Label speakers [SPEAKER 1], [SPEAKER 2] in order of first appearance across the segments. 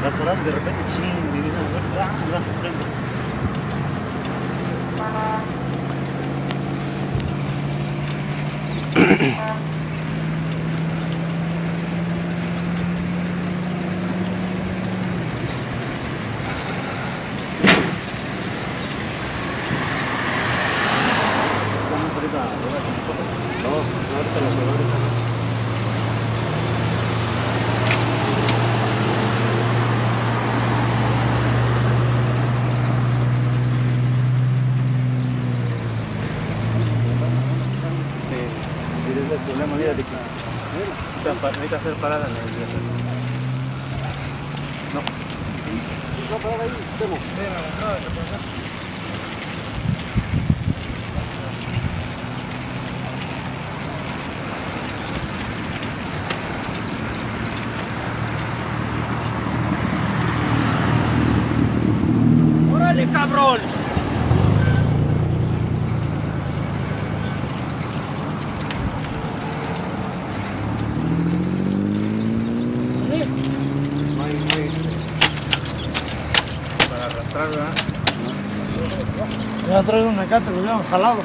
[SPEAKER 1] Vas parando de repente, ching, y dices, prende. Necesita hacer parada en el día. No. No, parada ahí, Temo. ¡Órale, cabrón!
[SPEAKER 2] Ya traen un mecate, lo llevan jalado.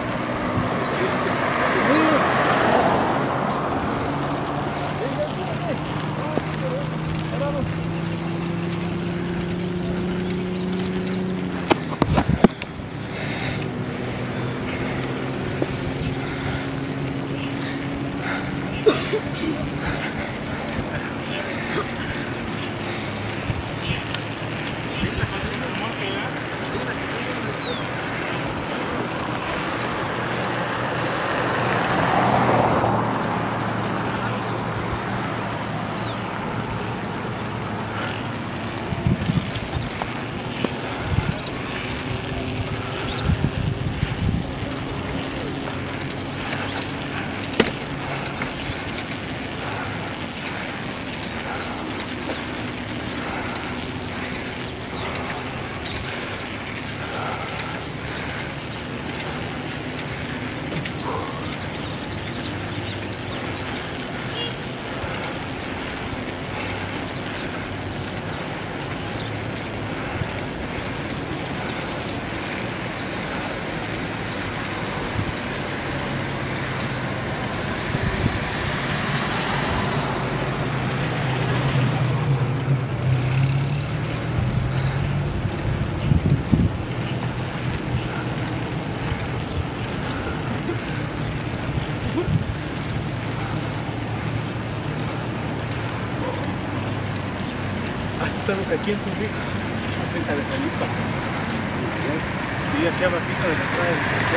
[SPEAKER 1] Estamos aquí en Zumbi, cerca de Felipa. Sí, aquí abajito de la entrada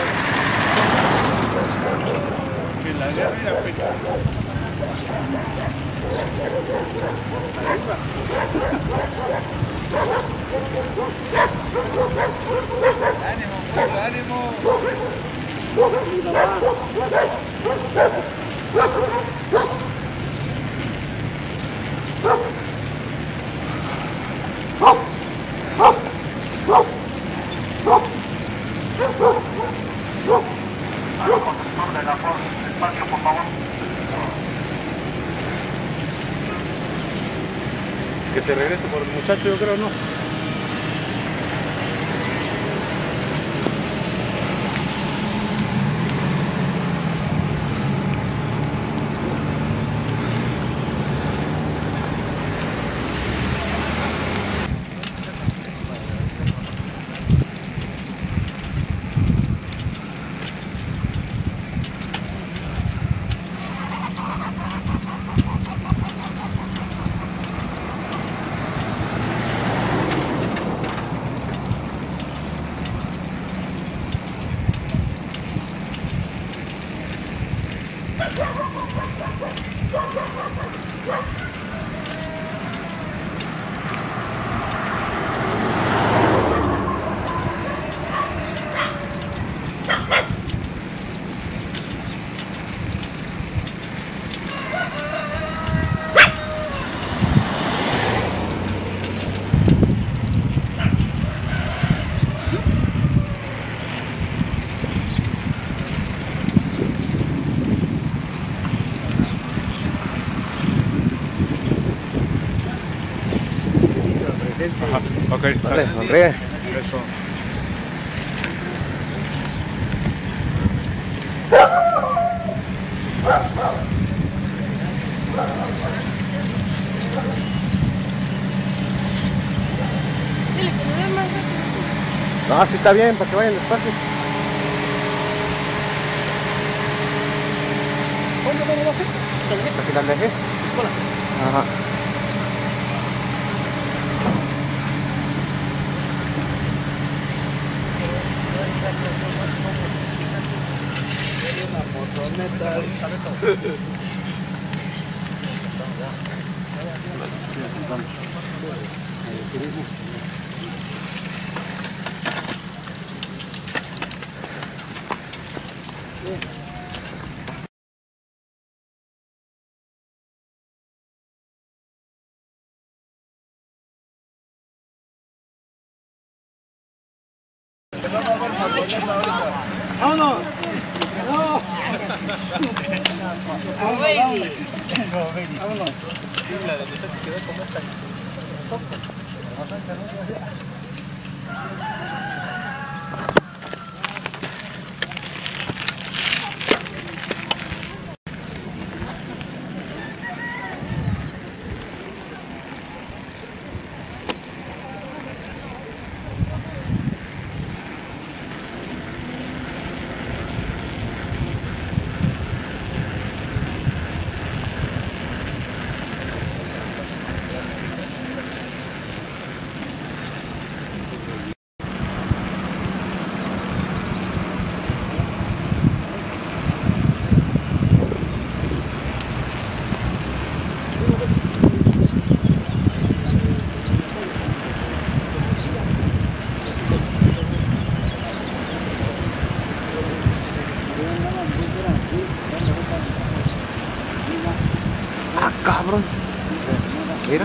[SPEAKER 1] de Santiago. Que la guerra,
[SPEAKER 3] ¡Ánimo, pueblo, ánimo!
[SPEAKER 1] Que se regrese por el muchacho, yo creo, ¿no? presente.
[SPEAKER 3] Ajá, ok,
[SPEAKER 4] Vale,
[SPEAKER 3] sale.
[SPEAKER 4] sonríe.
[SPEAKER 1] Eso.
[SPEAKER 4] No, sí está bien, para que vayan despacio.
[SPEAKER 1] ¿Cuándo me lo vas a hacer?
[SPEAKER 4] Para que la alejes. Ajá.
[SPEAKER 2] ¡Vámonos! ¡No! ¡Vámonos!
[SPEAKER 1] La de los Sánchez quedó como esta.
[SPEAKER 4] Ah, cabrón. Mira.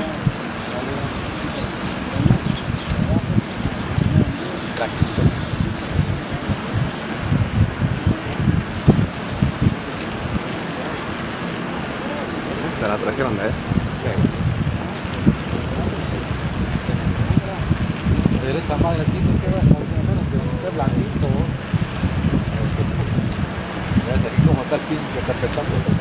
[SPEAKER 4] Se la trajeron de él.
[SPEAKER 5] Pero esa madre aquí no queda más o menos que esté blandito. Ya te vi cómo está el pinche tapetando.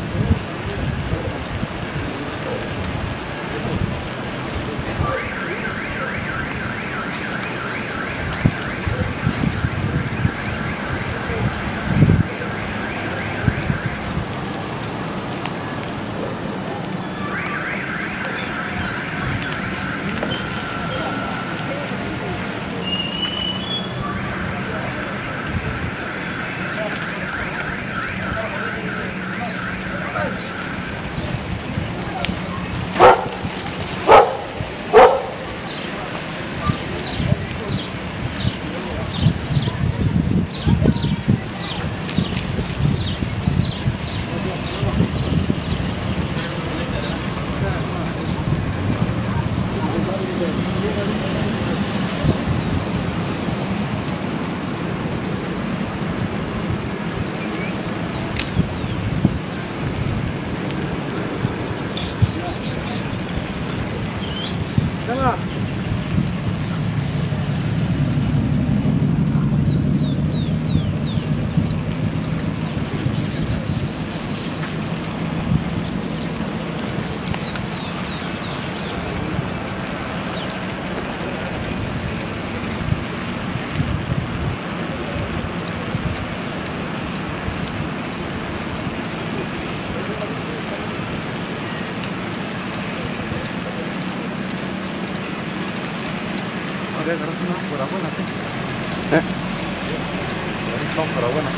[SPEAKER 4] Pero bueno.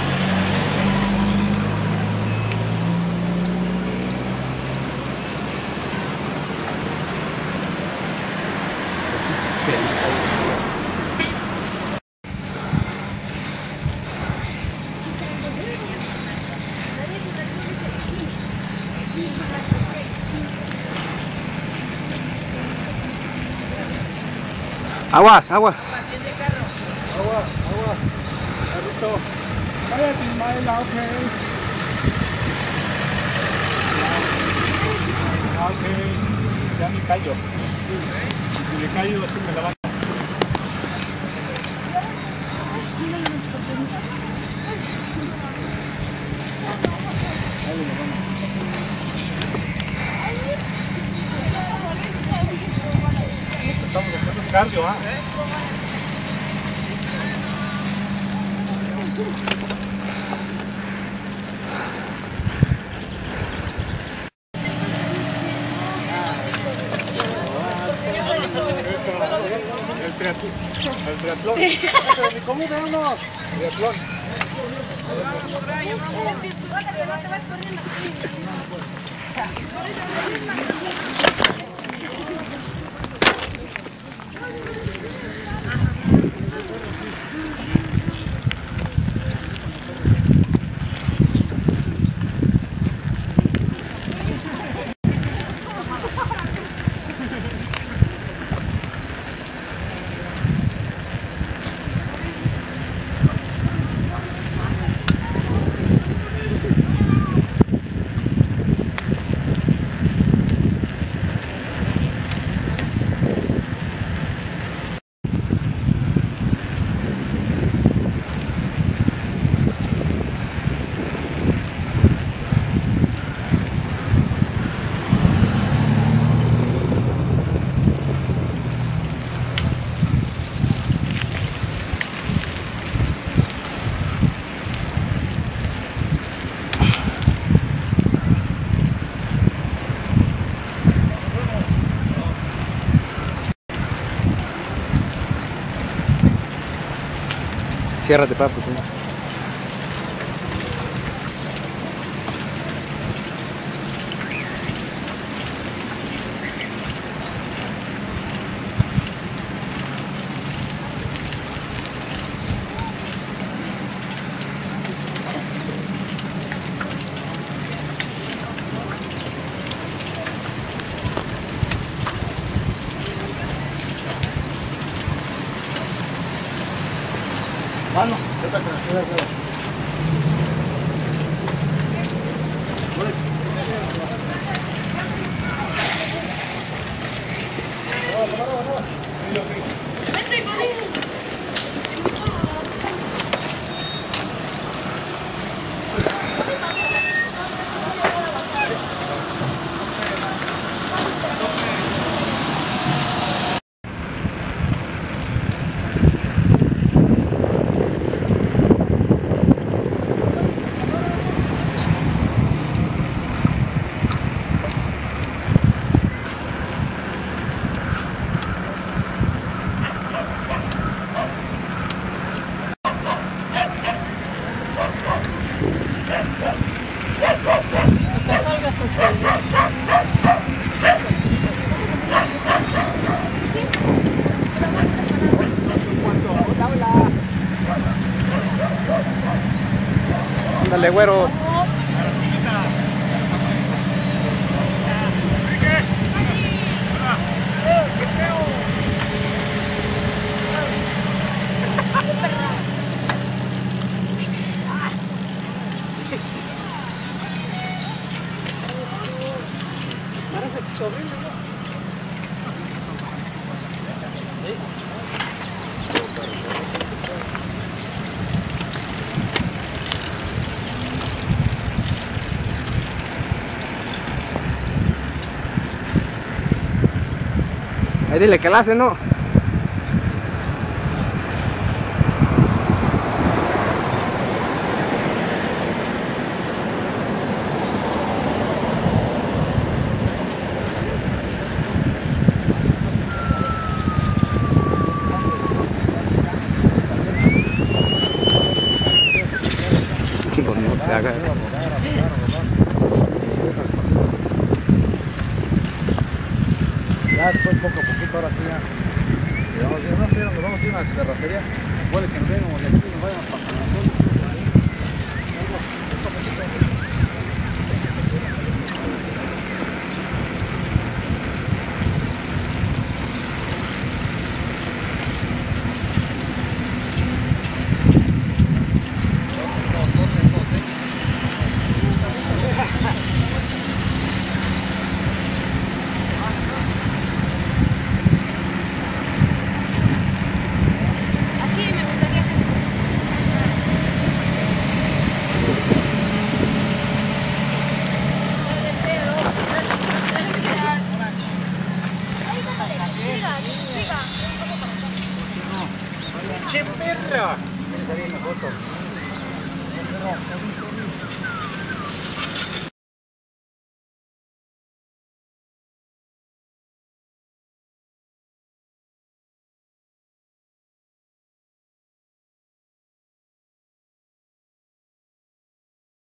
[SPEAKER 4] Aguas, agua.
[SPEAKER 1] Carrito. Cállate, Ismaela, ok. Ok. Ya me callo. Si le cae, así me la va. Estamos haciendo cardio, ¿ah? El triatlón. ¿Cómo te llamas? Triatlón.
[SPEAKER 4] Ciérrate, papi.
[SPEAKER 1] Vamos.
[SPEAKER 4] Ándale, güero. Ahí dile que la hace, ¿no? Pues no te hagas.
[SPEAKER 5] Ya después poco a poquito, ahora sí ya. Y vamos a ir, nos vamos a ir a una terracería. Puede que nos vengamos de aquí y nos vayamos para San Antonio. ¿Quieres salir en la foto?